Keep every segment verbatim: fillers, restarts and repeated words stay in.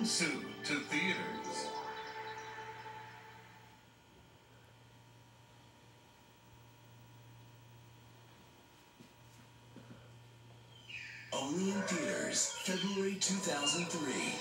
Coming soon to theaters. Only in theaters, February two thousand three.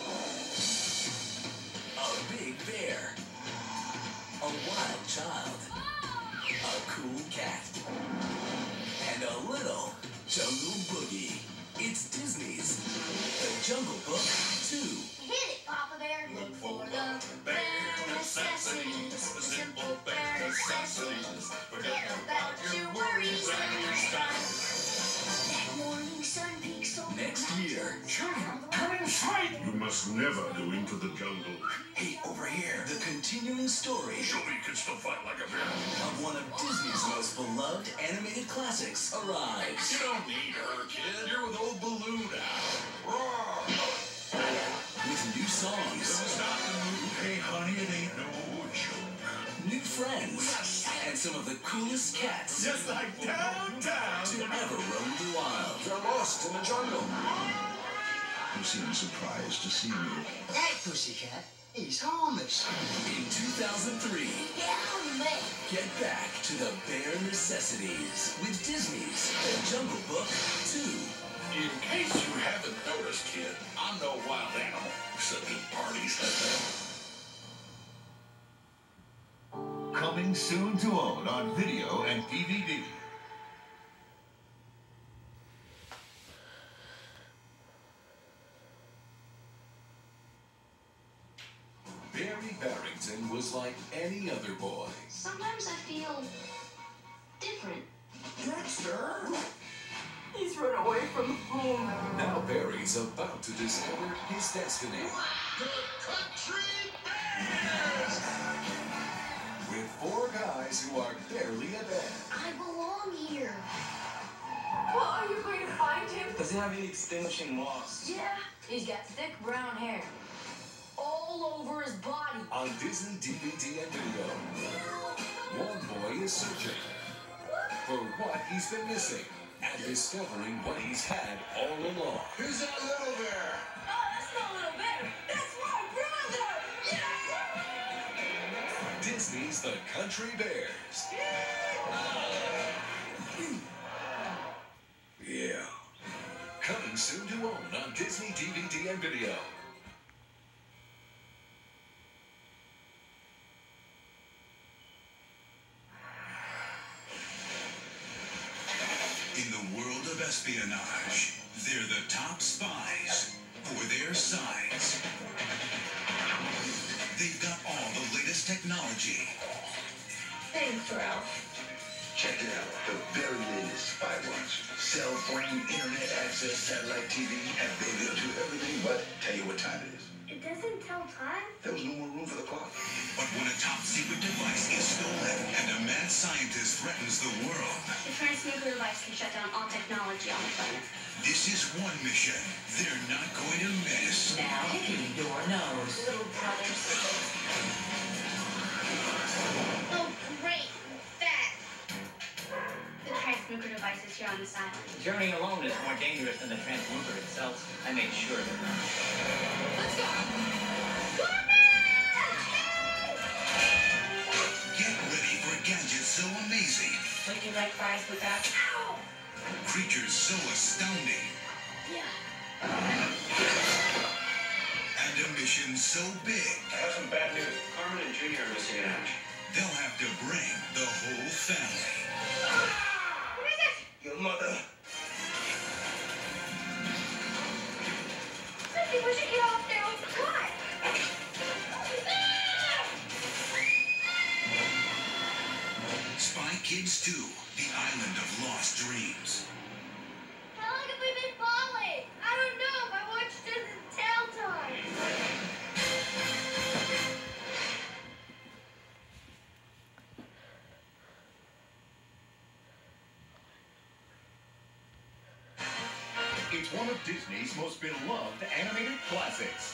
A big bear. A wild child. A cool cat. And a little jungle boogie. It's Disney's The Jungle Book two. Hit it, Papa Bear. Look for the bare necessities, the simple bare necessities. Forget about your worries and your strife. That morning sun peaks over Next year. Children, come inside! You must never go into the jungle. Hey, over here. The continuing story Show me you can still fight like a bear. of one of Disney's most beloved animated classics arrives. You don't need her, kid. You're with old Baloo now. Roar! With new songs, Stop the move. Hey, honey, it ain't no joke. new friends, and some of the coolest cats Just like downtown. to ever roam the wild. They're lost in the jungle. You seem surprised to see me. That pussycat is harmless. In two thousand three, Get on the bed. get back to the bare necessities with Disney's The Jungle Book two. In case you haven't noticed, kid, I'm no wild animal, except at parties. Coming soon to own on video and D V D. Barry Barrington was like any other boy. Sometimes I feel different. Dexter! He's run away from home. Now Barry's about to discover his destiny. The Country Bears! With four guys who are barely a band. I belong here. Well, are you going to find him? Does he have any extinguishing marks? Yeah. He's got thick brown hair all over his body. On Disney D V D and video, one boy is searching for what he's been missing and discovering what he's had all along. Who's that little bear? Oh, that's not Little Bear. That's my brother. Yeah. Disney's The Country Bears. Yeah. Coming soon to own on Disney D V D and video. In the world of espionage, they're the top spies for their size. They've got all the latest technology. Thanks, Ralph. Check it out. The very latest spy watch. Cell phone, internet access, satellite T V, and baby, it'll do everything but tell you what time it is. It doesn't tell time. There was no more room for the clock. But when a top secret device is stolen and a mad scientist threatens the world, The transnuclear device can shut down all technology on the planet. this is one mission they're not going to miss. Now picking your nose. Little brothers. Oh, great. That. The transnuclear device is here on this island. The journey alone is more dangerous than the transmuter itself. I made sure of it. Let's go. Get ready for gadgets so amazing, Would you like fries with that? creatures so astounding, Yeah. and a mission so big, I have some bad news. Carmen and Junior are missing in action. they'll have to bring the whole family. What is it? Your mother. Sissy, we should get off there on the car. Spy Kids two, the island of lost dreams. How long have we been falling? I don't know. My watch doesn't tell time. It's one of Disney's most beloved animated classics.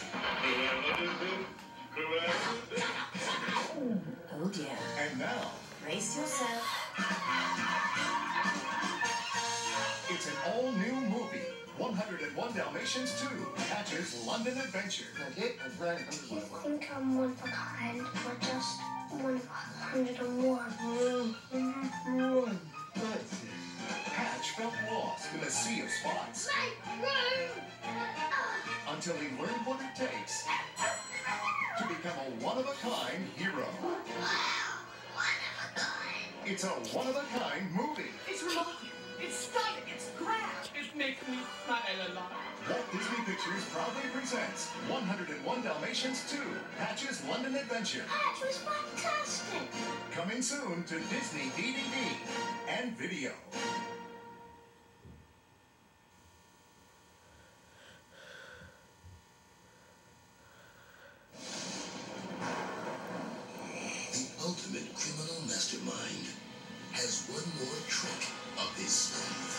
Oh dear. And now, Brace yourself. it's an all-new movie, one hundred one Dalmatians two, Patch's London Adventure. You think I'm one of a kind, or just one of a hundred or more? Patch felt lost in a sea of spots until he learned what it takes to become a one-of-a-kind hero. It's a one-of-a-kind movie. It's remarkable. It's stunning. It's grand. It makes me smile a lot. Walt Disney Pictures proudly presents one hundred and one Dalmatians two, Patch's London Adventure. Patch was fantastic. Coming soon to Disney D V D and video. The ultimate criminal mastermind has one more trick up his sleeve.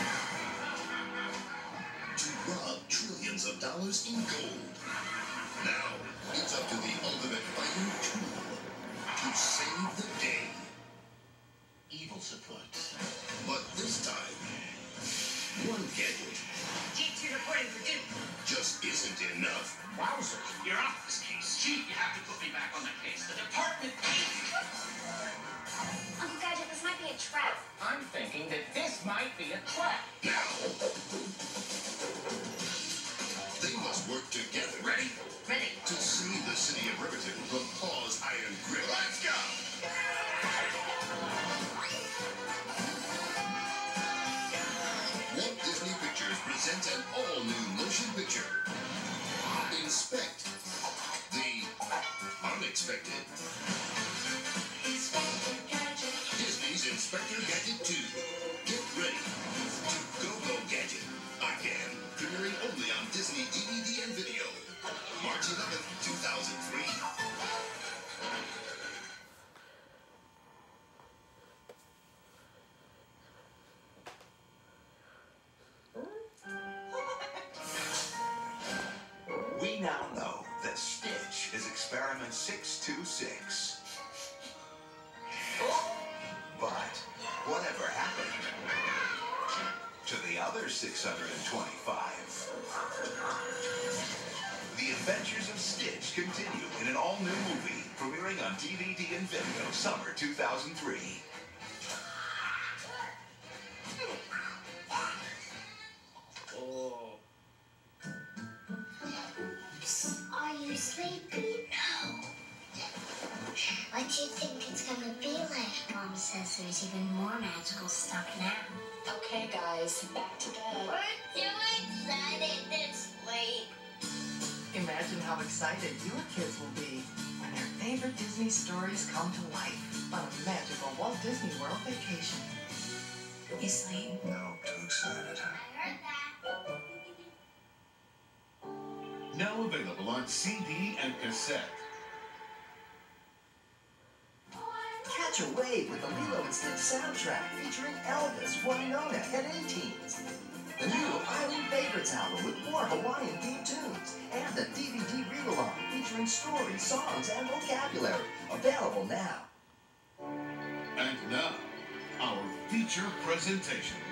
To rob trillions of dollars in gold. Now, it's up to the ultimate fighting tool to save the day. Evil's afoot. But this time, one gadget G two reporting for duty. just isn't enough. Wowzer, you're off this case. Chief, you have to put me back on the case. The department chief. Uncle Gadget, this might be a trap. I'm thinking that this might be a trap. Now, they must work together. Ready? Ready. To save the city of Riverton from Paul's iron grip. Let's go! Walt Disney Pictures presents an all-new motion picture. Inspect the unexpected. Inspector Gadget. Disney's Inspector Gadget two. Get ready to go-go gadget again. Premiering only on Disney D V D and video. March eleventh, two thousand three. We now know that Stitch is experiment six two six. But whatever happened to the other six hundred twenty-five? The Adventures of Stitch continue in an all-new movie premiering on D V D and video summer two thousand three. Are you sleepy? No. What do you think it's gonna be like? Mom says there's even more magical stuff now. Okay, guys, back to bed. We're too excited to sleep. Imagine how excited your kids will be when their favorite Disney stories come to life on a magical Walt Disney World vacation. You sleep? No, too excited. I heard that. Now available on C D and cassette. Catch a wave with the Lilo and Stitch soundtrack featuring Elvis, Winona, and A-Teens. The new Island Favorites album with more Hawaiian-themed tunes. And the D V D read-along featuring stories, songs, and vocabulary. Available now. And now, our feature presentation.